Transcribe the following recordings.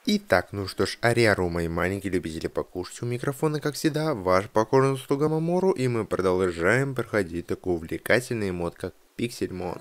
Итак, ну что ж, ариару, мои маленькие любители покушать, у микрофона, как всегда, ваш покорный слуга Мамору, и мы продолжаем проходить такой увлекательный мод, как Пиксельмон.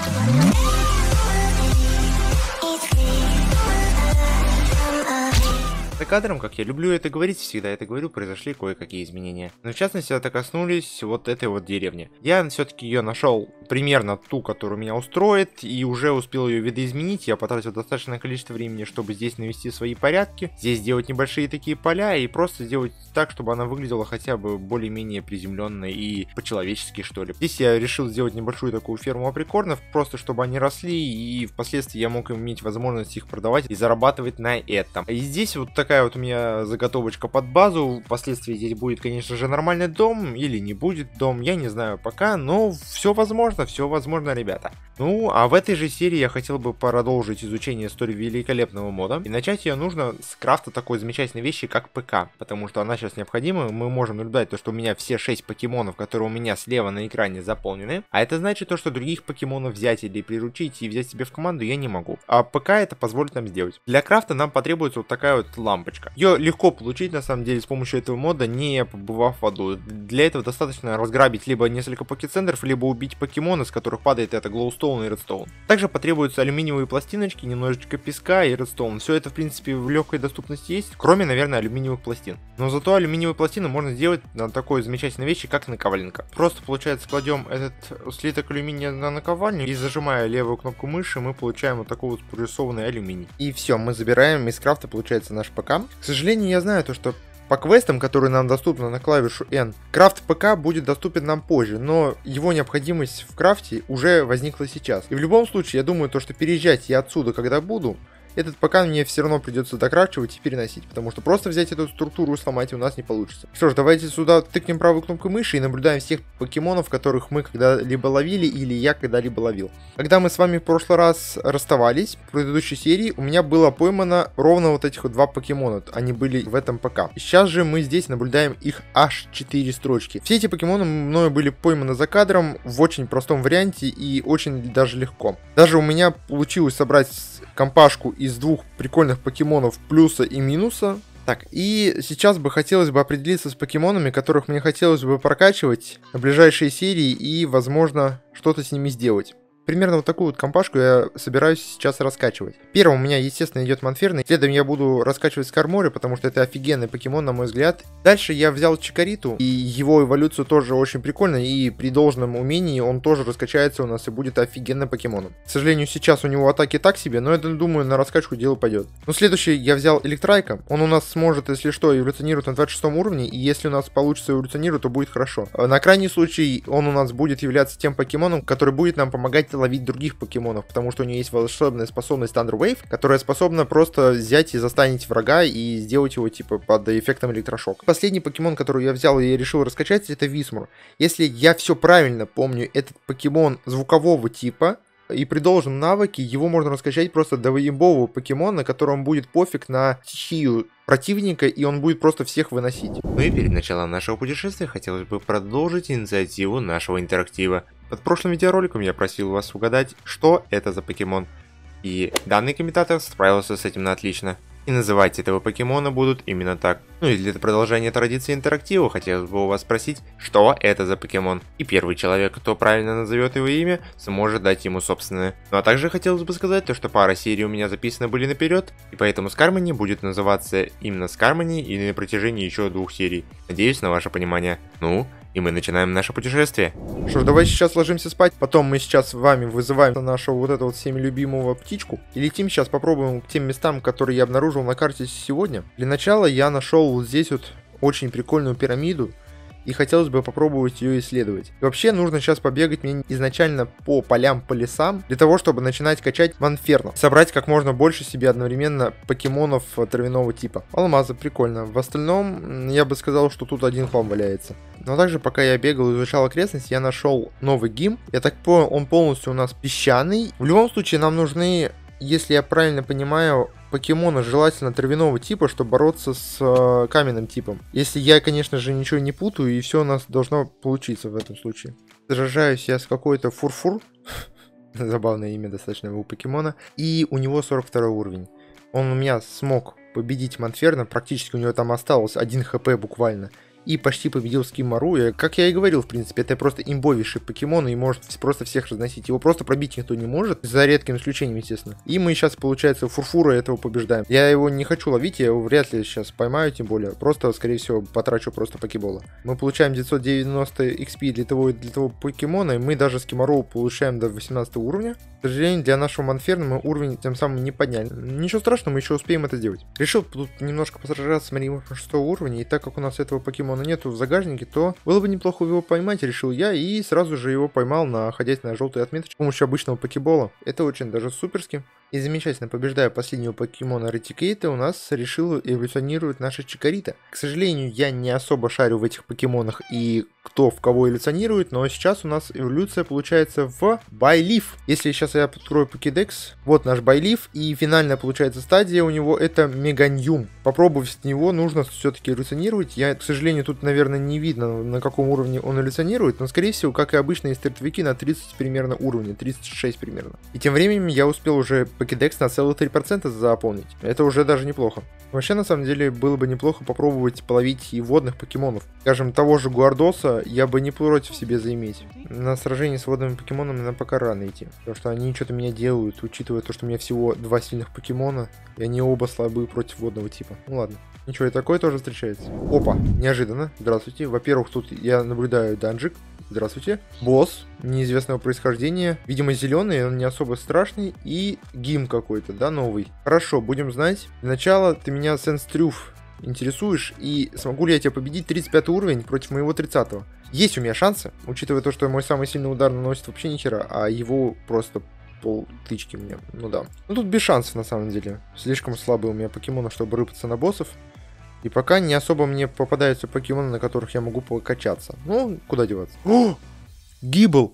За кадром, как я люблю это говорить, всегда это говорю, произошли кое-какие изменения. Но в частности, это коснулись вот этой вот деревни. Я все-таки ее нашел примерно ту, которую меня устроит, и уже успел ее видоизменить. Я потратил достаточное количество времени, чтобы здесь навести свои порядки, здесь сделать небольшие такие поля и просто сделать так, чтобы она выглядела хотя бы более-менее приземленной и по-человечески, что ли. Здесь я решил сделать небольшую такую ферму априкорнов, просто чтобы они росли, и впоследствии я мог иметь возможность их продавать и зарабатывать на этом. И здесь вот такая вот у меня заготовочка под базу. Впоследствии здесь будет, конечно же, нормальный дом или не будет дом, я не знаю пока, но все возможно, ребята. Ну, а в этой же серии я хотел бы продолжить изучение столь великолепного мода. И начать ее нужно с крафта такой замечательной вещи, как ПК, потому что она сейчас необходима. Мы можем наблюдать то, что у меня все 6 покемонов, которые у меня слева на экране, заполнены. А это значит то, что других покемонов взять или приручить и взять себе в команду я не могу. А ПК это позволит нам сделать. Для крафта нам потребуется вот такая вот лампочка. Ее легко получить, на самом деле, с помощью этого мода, не побывав в аду. Для этого достаточно разграбить либо несколько покецентров, либо убить покемона, с которых падает это глоустоун и редстоун. Также потребуются алюминиевые пластиночки, немножечко песка и редстоун. Все это, в принципе, в легкой доступности есть, кроме, наверное, алюминиевых пластин. Но зато алюминиевые пластины можно сделать на такой замечательной вещи, как наковальня. Просто, получается, кладем этот слиток алюминия на наковальню и, зажимая левую кнопку мыши, мы получаем вот такой вот спрессованный алюминий. И все, мы забираем из крафта, получается, наш ПК. К сожалению, я знаю то, что по квестам, которые нам доступны на клавишу N, крафт ПК будет доступен нам позже, но его необходимость в крафте уже возникла сейчас. И в любом случае, я думаю, то, что переезжать я отсюда, когда буду, этот ПК мне все равно придется докрачивать и переносить, потому что просто взять эту структуру и сломать у нас не получится. Что ж, давайте сюда тыкнем правой кнопкой мыши и наблюдаем всех покемонов, которых мы когда-либо ловили или я когда-либо ловил. Когда мы с вами в прошлый раз расставались, в предыдущей серии у меня было поймано ровно вот этих вот 2 покемона, они были в этом ПК. Сейчас же мы здесь наблюдаем их аж 4 строчки. Все эти покемоны мною были пойманы за кадром в очень простом варианте и очень даже легко. Даже у меня получилось собрать компашку из 2 прикольных покемонов плюса и минуса. Так, и сейчас бы хотелось бы определиться с покемонами, которых мне хотелось бы прокачивать на ближайшие серии и, возможно, что-то с ними сделать. Примерно вот такую вот компашку я собираюсь сейчас раскачивать. Первым у меня, естественно, идет Монферный. Следом я буду раскачивать Скармори, потому что это офигенный покемон, на мой взгляд. Дальше я взял Чикариту, и его эволюцию тоже очень прикольно, и при должном умении он тоже раскачается у нас и будет офигенным покемоном. К сожалению, сейчас у него атаки так себе, но это, думаю, на раскачку дело пойдет. Ну, следующий я взял Электрайка. Он у нас сможет, если что, эволюционировать на 26 уровне, и если у нас получится эволюционировать, то будет хорошо. На крайний случай он у нас будет являться тем покемоном, который будет нам помогать ловить других покемонов, потому что у нее есть волшебная способность Thunder Wave, которая способна просто взять и застанить врага и сделать его типа под эффектом электрошока. Последний покемон, который я взял и решил раскачать, это Висмур. Если я все правильно помню, этот покемон звукового типа, и при должном навыке его можно раскачать просто до воебового покемона, которому будет пофиг на стихию противника, и он будет просто всех выносить. Ну и перед началом нашего путешествия хотелось бы продолжить инициативу нашего интерактива. Под прошлым видеороликом я просил вас угадать, что это за покемон. И данный комментатор справился с этим на отлично. И называть этого покемона будут именно так. Ну и для продолжения традиции интерактива хотелось бы у вас спросить, что это за покемон. И первый человек, кто правильно назовет его имя, сможет дать ему собственное. Ну а также хотелось бы сказать то, что пара серий у меня записаны были наперед, и поэтому Скармани будет называться именно Скармани и на протяжении еще 2 серий. Надеюсь на ваше понимание. Ну, и мы начинаем наше путешествие. Что ж, давайте сейчас ложимся спать. Потом мы сейчас с вами вызываем нашего вот этого всеми любимого птичку. И летим сейчас, попробуем к тем местам, которые я обнаружил на карте сегодня. Для начала я нашел вот здесь вот очень прикольную пирамиду. И хотелось бы попробовать ее исследовать. И вообще нужно сейчас побегать мне изначально по полям, по лесам, для того, чтобы начинать качать Монферно. Собрать как можно больше себе одновременно покемонов травяного типа. Алмазы, прикольно. В остальном, я бы сказал, что тут один хлам валяется. Но также, пока я бегал и изучал окрестности, я нашел новый гим. Я так понял, он полностью у нас песчаный. В любом случае, нам нужны, если я правильно понимаю, покемона желательно травяного типа, чтобы бороться с каменным типом. Если я, конечно же, ничего не путаю, и все у нас должно получиться в этом случае. Сражаюсь я с какой-то Фурфур. Забавное имя достаточно у покемона. И у него 42 уровень. Он у меня смог победить Монферна, практически у него там осталось 1 хп буквально. И почти победил Скимару. И, как я и говорил, в принципе, это просто имбовейший покемон, и может просто всех разносить. Его просто пробить никто не может, за редким исключением, естественно. И мы сейчас, получается, Фурфура этого побеждаем. Я его не хочу ловить, я его вряд ли сейчас поймаю, тем более. Просто, скорее всего, потрачу просто покебола. Мы получаем 990 XP для того покемона, и мы даже Скимару получаем до 18 уровня. К сожалению, для нашего Монферна мы уровень тем самым не подняли. Ничего страшного, мы еще успеем это сделать. Решил тут немножко посражаться с Марией 6 уровня, и так как у нас этого покемона нету в загажнике, то было бы неплохо его поймать, решил я, и сразу же его поймал, находясь на желтой отметке с помощью обычного покебола. Это очень даже суперски. И замечательно, побеждая последнего покемона Ретикейта, у нас решил эволюционировать наша Чикарита. К сожалению, я не особо шарю в этих покемонах и кто в кого эволюционирует, но сейчас у нас эволюция получается в Байлиф. Если сейчас я открою покедекс, вот наш Байлиф, и финальная получается стадия у него это Меганьюм. Попробовав с него, нужно все-таки эволюционировать. Я, к сожалению, тут, наверное, не видно, на каком уровне он эволюционирует, но, скорее всего, как и обычные стартовики, на 30 примерно уровня, 36 примерно. И тем временем я успел уже покедекс на целых 3% заполнить. Это уже даже неплохо. Вообще, на самом деле, было бы неплохо попробовать половить и водных покемонов. Скажем, того же Гуардоса я бы не против себе заиметь. На сражении с водными покемонами нам пока рано идти. Потому что они что-то меня делают, учитывая то, что у меня всего 2 сильных покемона, и они оба слабые против водного типа. Ну ладно. Ничего, и такое тоже встречается. Опа, неожиданно. Здравствуйте. Во-первых, тут я наблюдаю данжик. Здравствуйте. Босс неизвестного происхождения. Видимо, зеленый, он не особо страшный. И гим какой-то, да, новый. Хорошо, будем знать. Для начала ты меня Сенстрюф интересуешь. И смогу ли я тебя победить 35 уровень против моего 30-го? Есть у меня шансы, учитывая то, что мой самый сильный удар наносит вообще ни хера, а его просто полтычки мне. Ну да. Ну тут без шансов на самом деле. Слишком слабые у меня покемоны, чтобы рыпаться на боссов. И пока не особо мне попадаются покемоны, на которых я могу покачаться. Ну, куда деваться. О! Гибл!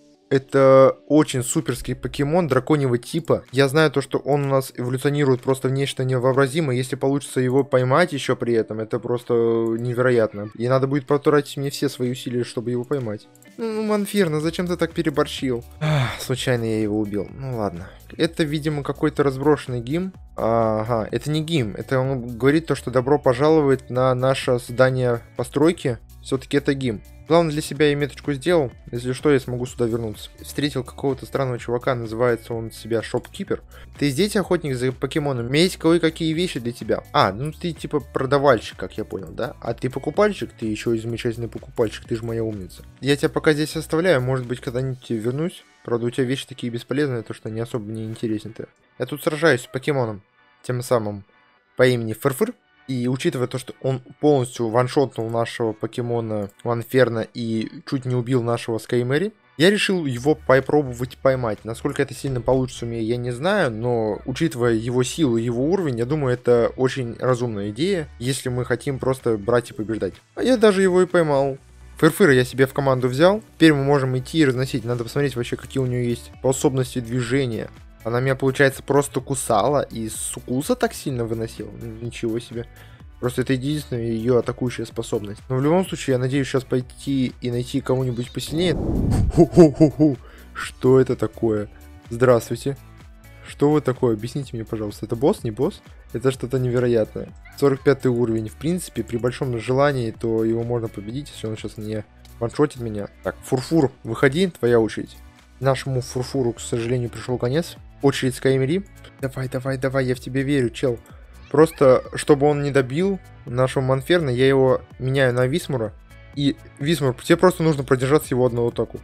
Это очень суперский покемон драконьего типа. Я знаю то, что он у нас эволюционирует просто в нечто невообразимое. Если получится его поймать еще при этом, это просто невероятно. И надо будет потратить мне все свои усилия, чтобы его поймать. Ну, Монферна, зачем ты так переборщил? Случайно я его убил. Ну ладно. Это, видимо, какой-то разброшенный гим. Ага, это не гим. Это он говорит то, что добро пожаловать на наше здание постройки. Все-таки это гим. Главное, для себя я меточку сделал. Если что, я смогу сюда вернуться. Встретил какого-то странного чувака, называется он себя Шопкипер. Ты здесь охотник за покемонами? У меня есть кое-какие вещи для тебя. А, ну ты типа продавальщик, как я понял, да? А ты покупальщик? Ты еще и замечательный покупальщик, ты же моя умница. Я тебя пока здесь оставляю, может быть, когда-нибудь вернусь. Правда, у тебя вещи такие бесполезные, то что не особо мне интересен-то. Я тут сражаюсь с покемоном, тем самым по имени Фырфыр. И учитывая то, что он полностью ваншотнул нашего покемона Монферна и чуть не убил нашего Скаймери, я решил его попробовать поймать. Насколько это сильно получится у меня, я не знаю, но учитывая его силу и его уровень, я думаю, это очень разумная идея, если мы хотим просто брать и побеждать. А я даже его и поймал. Фырфыра я себе в команду взял. Теперь мы можем идти и разносить. Надо посмотреть вообще, какие у нее есть способности движения. Она меня, получается, просто кусала и с укуса так сильно выносила. Ничего себе. Просто это единственная ее атакующая способность. Но в любом случае, я надеюсь сейчас пойти и найти кого-нибудь посильнее. Ху-ху-ху-ху. Что это такое? Здравствуйте. Что вы такое? Объясните мне, пожалуйста. Это босс, не босс? Это что-то невероятное. 45 уровень. В принципе, при большом желании, то его можно победить, если он сейчас не ваншотит меня. Так, Фурфур, выходи, твоя очередь. Нашему Фурфуру, к сожалению, пришел конец. Очередь Скаймери. Давай, давай, давай, я в тебя верю, чел. Просто, чтобы он не добил нашего Монферна, я его меняю на Висмура. И Висмур, тебе просто нужно продержаться его одного атаку.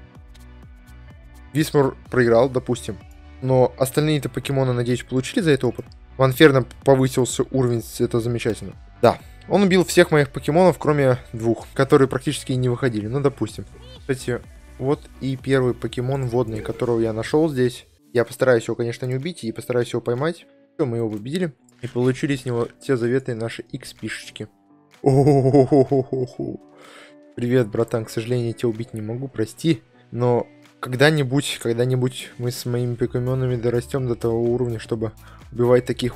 Висмур проиграл, допустим. Но остальные-то покемоны, надеюсь, получили за это опыт. Монферна повысился уровень, это замечательно. Да, он убил всех моих покемонов, кроме 2, которые практически не выходили. Ну, допустим. Кстати, вот и первый покемон водный, которого я нашел здесь. Я постараюсь его, конечно, не убить и постараюсь его поймать. Все, мы его победили. И получили с него те заветные наши XP-шечки. Привет, братан. К сожалению, я тебя убить не могу, прости. Но когда-нибудь мы с моими покемонами дорастем до того уровня, чтобы убивать таких вот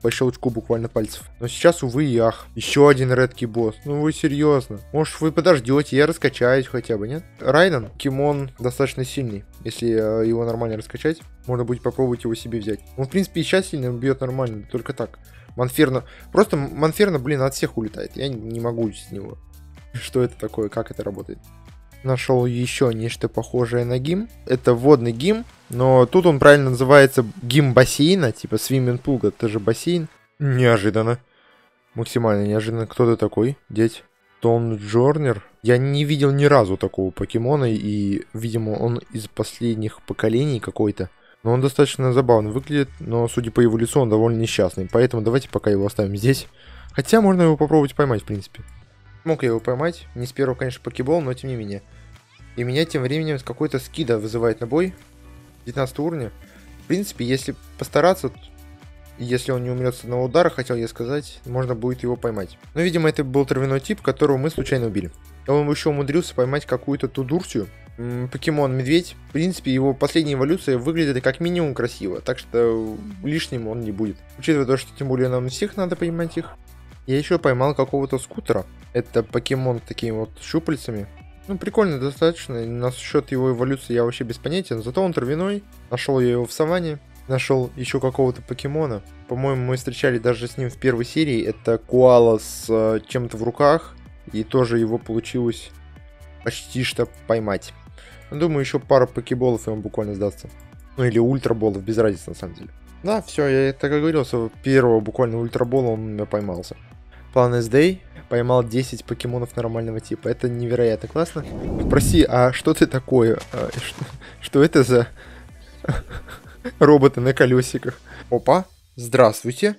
по щелчку буквально пальцев. Но сейчас, увы и ах. Еще один редкий босс. Ну вы серьезно? Может вы подождете, я раскачаюсь хотя бы, нет? Райден, покемон достаточно сильный. Если его нормально раскачать, можно будет попробовать его себе взять. Он, в принципе, и сейчас сильно бьет нормально, только так. Монферно. Просто Монферно, блин, от всех улетает. Я не могу с него. Что это такое, как это работает? Нашел еще нечто похожее на гим. Это водный гим, но тут он правильно называется гим бассейна, типа свимминг пул, это же бассейн. Неожиданно. Максимально неожиданно. Кто ты такой, дядь? Том Джорнер. Я не видел ни разу такого покемона, и, видимо, он из последних поколений какой-то. Но он достаточно забавно выглядит, но, судя по его лицу, он довольно несчастный. Поэтому давайте пока его оставим здесь. Хотя можно его попробовать поймать, в принципе. Мог я его поймать, не с первого, конечно, покебол, но тем не менее. И меня тем временем с какой-то скида вызывает на бой. 19 уровня. В принципе, если постараться, если он не умрет с одного удара, хотел я сказать, можно будет его поймать. Но, видимо, это был травяной тип, которого мы случайно убили. Он еще умудрился поймать какую-то тудурсию. Покемон Медведь. В принципе, его последняя эволюция выглядит как минимум красиво, так что лишним он не будет. Учитывая то, что тем более нам всех надо поймать их. Я еще поймал какого-то скутера. Это покемон с такими вот щупальцами. Ну, прикольно достаточно. Насчет его эволюции я вообще без понятия. Зато он травяной. Нашел я его в саванне. Нашел еще какого-то покемона. По-моему, мы встречали даже с ним в первой серии. Это коала с чем-то в руках. И тоже его получилось почти что поймать. Думаю, еще пара покеболов, и он буквально сдастся. Ну, или ультраболов, без разницы на самом деле. Да, все, я так и говорил, что первого буквально ультрабола он у меня поймался. Planet Day поймал 10 покемонов нормального типа. Это невероятно классно. Спроси, а что ты такое? Что это за роботы на колесиках? Опа, здравствуйте.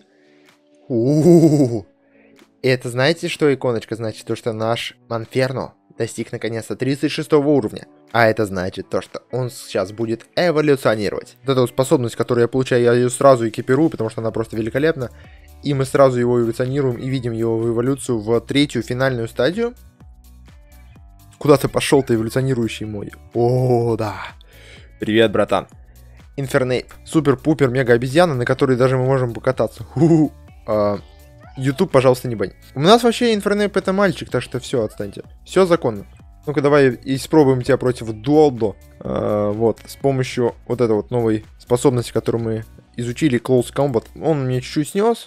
Это знаете, что иконочка значит? То, что наш Монферно достиг наконец-то 36 уровня. А это значит то, что он сейчас будет эволюционировать. Вот эту способность, которую я получаю, я ее сразу экипирую, потому что она просто великолепна. И мы сразу его эволюционируем и видим его эволюцию в третью финальную стадию. Куда ты пошел-то, эволюционирующий мой? О, да. Привет, братан. Инфернейп. Супер-пупер мега-обезьяна, на которой даже мы можем покататься. YouTube, пожалуйста, не бань. У нас вообще Инфернейп это мальчик, так что все, отстаньте. Все законно. Ну-ка, давай испробуем тебя против Дуалдо. Вот, с помощью вот этой вот новой способности, которую мы изучили, Close Combat. Он мне чуть-чуть снес.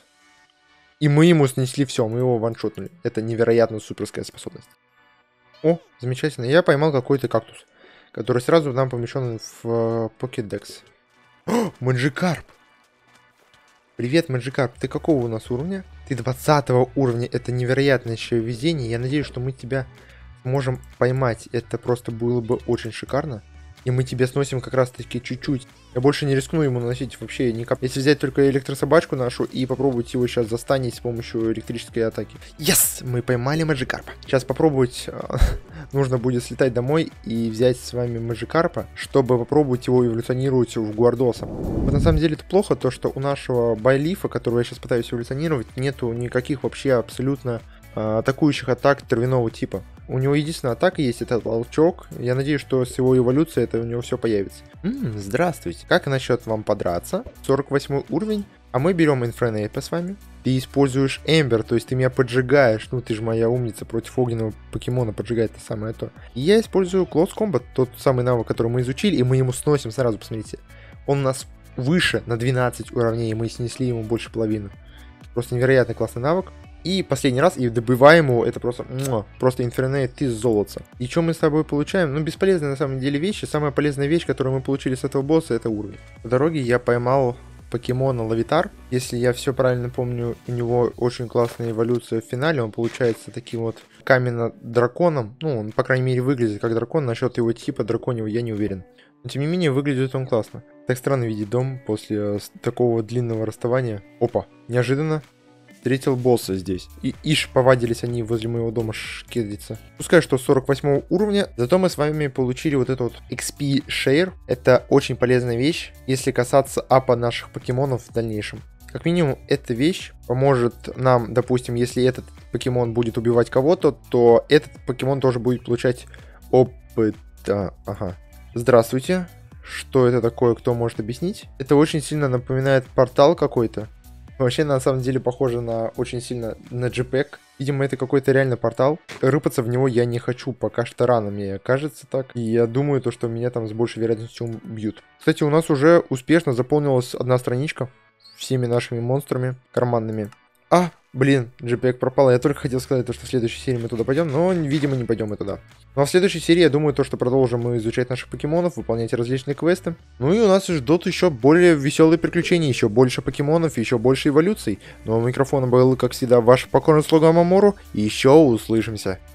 И мы ему снесли все, мы его ваншотнули. Это невероятно суперская способность. О, замечательно. Я поймал какой-то кактус, который сразу нам помещен в Pokédex. О, Маджикарп! Привет, Маджикарп. Ты какого у нас уровня? Ты 20 уровня. Это невероятное еще везение. Я надеюсь, что мы тебя можем поймать. Это просто было бы очень шикарно. И мы тебе сносим как раз таки чуть-чуть. Я больше не рискну ему наносить вообще никак. Если взять только электрособачку нашу и попробовать его сейчас застанить с помощью электрической атаки. Yes! Мы поймали Маджикарпа. Сейчас попробовать... нужно будет слетать домой и взять с вами Маджикарпа, чтобы попробовать его эволюционировать в Гуардоса. Вот на самом деле это плохо, то что у нашего Байлифа, которого я сейчас пытаюсь эволюционировать, нету никаких вообще абсолютно атакующих атак травяного типа. У него единственная атака есть, это толчок. Я надеюсь, что с его эволюцией это у него все появится. Здравствуйте. Как насчет вам подраться? 48 уровень. А мы берем Инфернейпа с вами. Ты используешь Эмбер, то есть ты меня поджигаешь. Ну, ты же моя умница, против огненного покемона поджигать это самое то. И я использую Close Combat, тот самый навык, который мы изучили, и мы ему сносим сразу, посмотрите. Он у нас выше на 12 уровней, и мы снесли ему больше половины. Просто невероятно классный навык. И последний раз, и добываем его, это просто Инфернейп, ты золото. И что мы с тобой получаем? Ну, бесполезные на самом деле вещи. Самая полезная вещь, которую мы получили с этого босса, это уровень. По дороге я поймал покемона Лавитар. Если я все правильно помню, у него очень классная эволюция в финале. Он получается таким вот каменно-драконом. Ну, он, по крайней мере, выглядит как дракон. Насчет его типа драконьего я не уверен. Но, тем не менее, выглядит он классно. Так странно видеть дом после такого длинного расставания. Опа, неожиданно. Встретил босса здесь. И ишь, повадились они возле моего дома шкедиться. Пускай что 48 уровня, зато мы с вами получили вот этот вот XP Share. Это очень полезная вещь, если касаться апа наших покемонов в дальнейшем. Как минимум, эта вещь поможет нам, допустим, если этот покемон будет убивать кого-то, то этот покемон тоже будет получать опыт. Ага. Здравствуйте. Что это такое, кто может объяснить? Это очень сильно напоминает портал какой-то. Вообще, на самом деле, похоже на очень сильно на JPEG. Видимо, это какой-то реально портал. Рыпаться в него я не хочу, пока что рано, мне кажется так. И я думаю, то, что меня там с большей вероятностью убьют. Кстати, у нас уже успешно заполнилась одна страничка всеми нашими монстрами карманными. А, блин, JPEG пропал. Я только хотел сказать, то, что в следующей серии мы туда пойдем, но, видимо, не пойдем мы туда. Ну а в следующей серии, я думаю, то, что продолжим мы изучать наших покемонов, выполнять различные квесты. Ну и у нас ждут еще более веселые приключения, еще больше покемонов, еще больше эволюций. Ну а у микрофона был, как всегда, ваш покорный слуга Мамору. И еще услышимся.